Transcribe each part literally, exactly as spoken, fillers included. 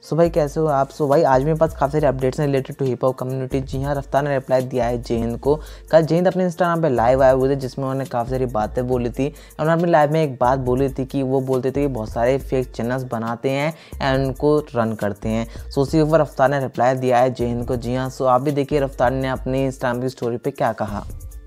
सो भाई कैसे हो आप। सो भाई आज मेरे पास काफ़ी सारे अपडेट्स हैं related to hip hop community. जी हाँ, रफ्तार ने रिप्लाई दिया है जय हिंद को। कल जय हिंद अपने इंस्टाग्राम पे लाइव आए हुए थे जिसमें उन्होंने काफ़ी सारी बातें बोली थी। उन्होंने अपने लाइव में एक बात बोली थी कि वो बोलते थे कि बहुत सारे फेक चैनल्स बनाते हैं एंड उनको रन करते हैं। सो उसी ऊपर रफ्तार ने रिप्लाई दिया है जय हिंद को। जी हाँ, सो आप भी देखिए रफ्तार ने अपनी इंस्टाग्राम की स्टोरी पर क्या कहा।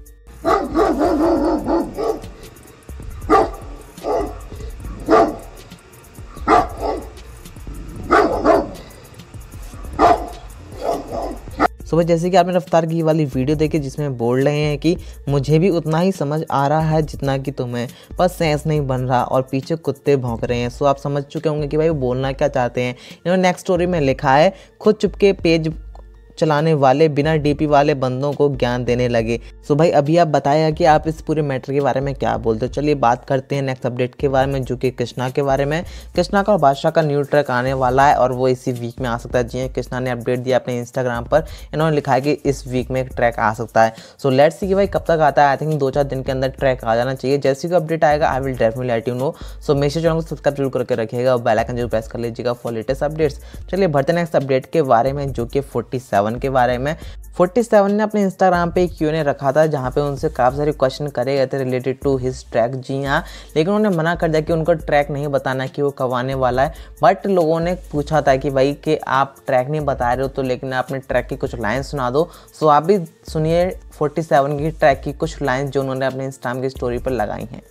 सुबह जैसे कि आपने रफ्तार की वाली वीडियो देखी जिसमें बोल रहे हैं कि मुझे भी उतना ही समझ आ रहा है जितना कि तुम्हें, बस सेंस नहीं बन रहा और पीछे कुत्ते भौंक रहे हैं। सो आप समझ चुके होंगे कि भाई वो बोलना क्या चाहते हैं। इन्होंने नेक्स्ट स्टोरी में लिखा है, खुद चुपके पेज चलाने वाले बिना डीपी वाले बंदों को ज्ञान देने लगे। सो भाई अभी आप बताया कि आप इस पूरे मैटर के बारे में क्या बोलते हो। चलिए बात करते हैं नेक्स्ट अपडेट के बारे में, जो कि कृष्णा के बारे में। कृष्णा का और बादशाह का न्यू ट्रैक आने वाला है और वो इसी वीक में आ सकता है। जी हाँ, कृष्णा ने अपडेट दिया अपने इंस्टाग्राम पर। इन्होंने लिखा है कि इस वीक में एक ट्रैक आ सकता है। सो लेट्स सी कि भाई कब तक आता है। आई थिंक दो चार दिन के अंदर ट्रैक आ जाना चाहिए। जैसे कि अपडेट आएगा I will definitely let you know. So मेरे चैनल को सब्सक्राइब जरूर करके रखिएगा और बेल आइकन जरूर प्रेस कर लीजिएगा फॉर लेटेस्ट अपडेट्स। चलिए बढ़ते नेक्स्ट अपडेट के बारे में, जो कि फोर्टी सेवन के बारे में। फोर्टी सेवन ने अपने इंस्टाग्राम पे एक क्यू एंड ए रखा था जहाँ पे उनसे काफ़ी सारे क्वेश्चन करे गए थे रिलेटेड टू हिज ट्रैक। जी हाँ, लेकिन उन्होंने मना कर दिया कि उनको ट्रैक नहीं बताना कि वो कब आने वाला है। बट लोगों ने पूछा था कि भाई कि आप ट्रैक नहीं बता रहे हो तो लेकिन आपने ट्रैक की कुछ लाइन सुना दो। सो आप भी सुनिए फोर्टी सेवन की ट्रैक की कुछ लाइन जो उन्होंने अपने इंस्टाग्राम की स्टोरी पर लगाई हैं।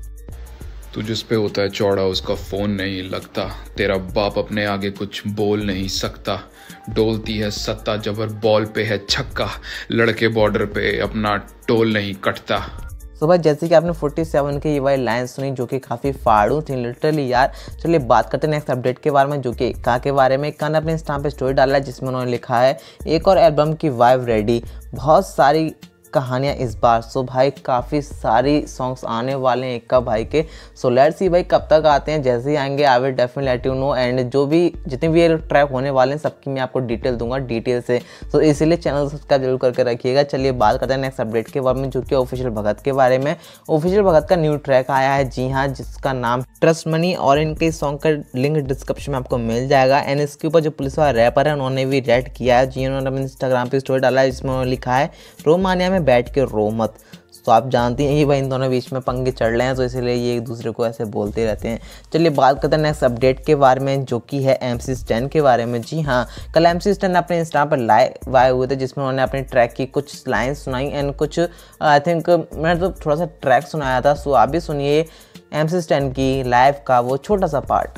तू जिस पे होता है चौड़ा उसका फोन नहीं लगता, तेरा बाप अपने आगे कुछ बोल नहीं सकता, डोलती है सत्ता जबर बॉल पे है छक्का, लड़के बॉर्डर पे अपना टोल नहीं कटता। सो भाई जैसे कि आपने फोर्टी सेवन की ये वाली लाइन सुनी जो कि काफ़ी फाड़ू थी लिटरली यार। चलिए बात करते हैं नेक्स्ट अपडेट के बारे में, जो कि का के बारे में। का ने अपने इंस्टाग्राम पे स्टोरी डाला है जिसमें उन्होंने लिखा है एक और एल्बम की वाइब रेडी, बहुत सारी कहानियाँ इस बार। सो भाई काफ़ी सारी सॉन्ग्स आने वाले हैं इक्का भाई के। सो लेट्स सी भाई कब तक आते हैं। जैसे ही आएंगे I will definitely let you know. And जो भी जितने भी ये ट्रैक होने वाले हैं सबकी मैं आपको डिटेल दूंगा डिटेल से। सो इसीलिए चैनल सब्सक्राइब जरूर करके रखिएगा। चलिए बात करते हैं नेक्स्ट अपडेट के बारे में, जो कि ऑफिशियल भगत के बारे में। ऑफिशियल भगत का न्यू ट्रैक आया है। जी हाँ, जिसका नाम ट्रस्ट मनी और इनके सॉन्ग का लिंक डिस्क्रिप्शन में आपको मिल जाएगा। एंड इसके ऊपर जो पुलिस वाला रैपर है उन्होंने भी रेड किया है। जी उन्होंने अपने इंस्टाग्राम पर स्टोरी डाला है जिसमें उन्होंने लिखा है रोमानिया में बैठ के रो मत। तो आप जानती हैं ये भाई इन दोनों बीच में पंगे चढ़ रहे हैं तो इसलिए ये एक दूसरे को ऐसे बोलते रहते हैं। चलिए बात करते हैं नेक्स्ट अपडेट के बारे में, जो कि है एमसी स्टैन के बारे में। जी हाँ, कल एमसी स्टैन अपने इंस्टाग्राम पर लाइव आए हुए थे जिसमें उन्होंने अपने ट्रैक की कुछ लाइन सुनाई एंड कुछ आई थिंक मैंने तो थोड़ा सा ट्रैक सुनाया था। सो आप भी सुनिए एमसी स्टैन की लाइव का वो छोटा सा पार्ट।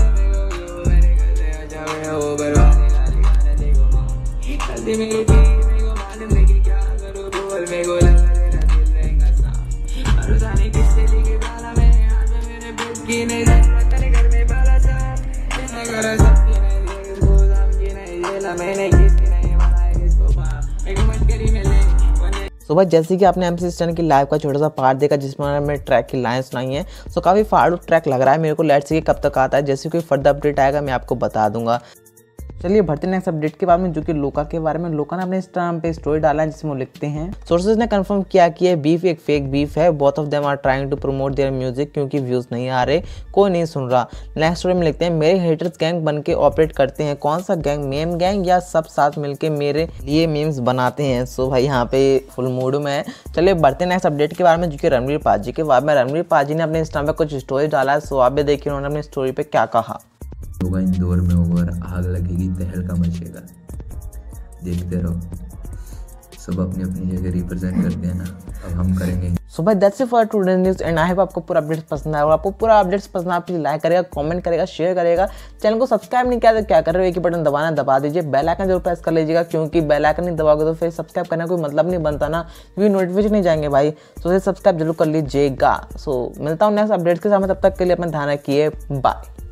सो भाई जैसे कि आपने एमसी स्टैन की लाइव का छोटा सा पार्ट देखा जिसमें उन्होंने ट्रैक की लाइन सुनाई है। सो काफ़ी फाड़ू ट्रैक लग रहा है मेरे को। लेट्स सी कब तक आता है। जैसे कोई फर्दर अपडेट आएगा मैं आपको बता दूंगा। चलिए बढ़ते नेक्स्ट अपडेट के बारे में, जो कि लोका के बारे में। लोका ने अपने इंस्टाग्राम पे स्टोरी डाला है जिसमें वो लिखते हैं सोर्सेज ने कंफर्म किया कि ये बीफ एक फेक बीफ है, both of them are trying to promote their music क्योंकि व्यूज नहीं आ रहे, कोई नहीं सुन रहा। नेक्स्ट स्टोरी में लिखते हैं मेरे हेटर्स गैंग बन के ऑपरेट करते हैं, कौन सा गैंग, मेम गैंग या सब साथ मिलके मेरे लिए मीम्स बनाते हैं। सो भाई यहाँ पे फुल मूड में है। चलिए बढ़ते नेक्स्ट अपडेट के बारे में, जो कि रणवीर पाजी के बारे में। रणवीर पाजी ने अपने इंस्टाग्राम पे कुछ स्टोरी डाला है। सो आप भी देखिए उन्होंने अपनी स्टोरी पे क्या कहा। होगा इंदौर में ओवर आग लगेगी तहलका मचेगा, देखते रहो। सब अपनी अपनी जगह रिप्रेजेंट करते हैं ना, अब हम करेंगे। सो भाई that's it for today news and I hope आपको पूरा अपडेट्स पसंद आया। और आपको पूरा अपडेट्स पसंद आया प्लीज लाइक करेगा, कमेंट करेगा, शेयर करेगा। चैनल को सब्सक्राइब नहीं किया तो क्या कर रहे हो, एक ही बटन दबाना दबा दीजिए। बेल आइकन जरूर प्रेस कर लीजिएगा क्योंकि बेल आइकन नहीं दबाओगे तो फिर सब्सक्राइब करने का कोई मतलब नहीं बनता ना, क्योंकि नोटिफिकेशन नहीं जाएंगे भाई। सो सब्सक्राइब जरूर कर लीजिएगा। सो मिलता हूँ नेक्स्ट अपडेट के साथ, तब तक के लिए अपना ध्यान रखिए, बाय।